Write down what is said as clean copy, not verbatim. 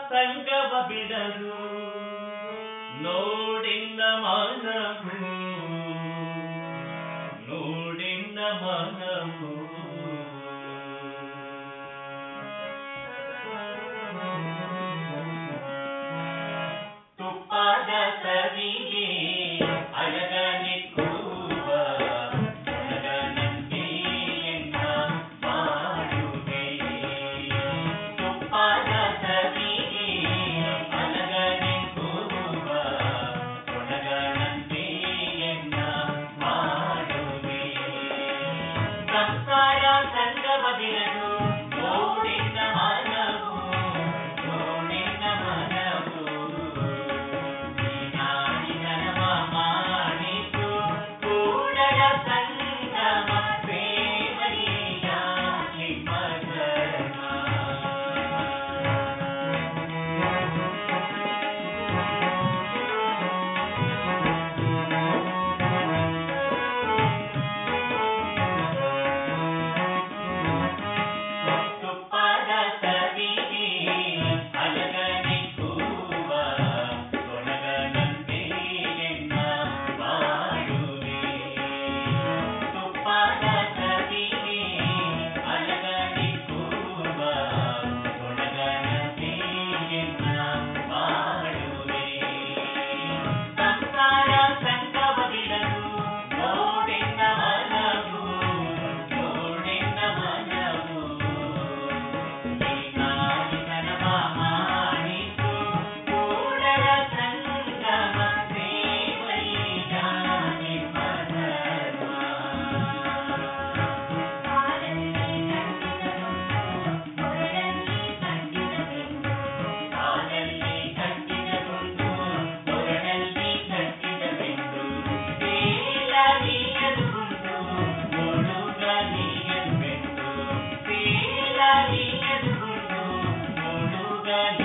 ಸಂಗವ ಬಿಡದು ನೋಡಿನ್ನ ಮನವು ನೋಡಿನ್ನ ಮನವು ತುಪ್ಪದ ಸವಿಗೆ ಅಲಗನಿಕ್ಕುವ ಒಳಗನಂತೆಯನ್ನ ಮಾಡುವೆ ತುಪ್ಪದ ಸವಿಗೆ ಅಲಗನಿಕ್ಕುವ ಒಳಗನಂತೆಯನ್ನ ಮಾಡುವೆ ಸಂಸಾರ ಸಂಗವ ಬಿಡದು ನೋಡಿನ ಮನವು ನೋಡಿನ ಮನವು ಮಾಡಿತು ಕೂಡಲ ಸಂಗಮ ಪ್ರೇಮಯ್ಯ ನಿಮ್ಮ ಧರ್ಮ ತುಪ್ಪದ ಸವಿಗೆ ಅಲಗನಿಕ್ಕುವ ಒಳಗನಂತೆಯನ್ನ ಮಾಡುವೆ ತುಪ್ಪದ ಸವಿಗೆ ಅಲಗನಿಕ್ಕುವ ಒಳಗನಂತೆಯನ್ನ ಮಾಡುವೆ ಸಂಸಾರ ಸಂಗವ ಬಿಡದು ನೋಡಿನ ಮನವು ನೋಡಿನ ಮನವು ಮಾಡಿತನವ ಮಾಡಿತು ಕೂಡಲ ಸಂಗಮ ಪ್ರೇಮಯ್ಯ ನಿಮ್ಮ ಧರ್ಮ ಕಾಲಲ್ಲಿ ಕಟ್ಟಿದ ಗುಂಡು ಕೊರಳಲ್ಲಿ ಕಟ್ಟಿದ ಬೆಂಡು ಸೇಲಲಿಯದು ಗುಂಡು ಮುಳುಗಲಿಯದು ಬೆಂಡು ಸೇಲಲಿಯದು ಗುಂಡು ಮುಳುಗಲಿಯದು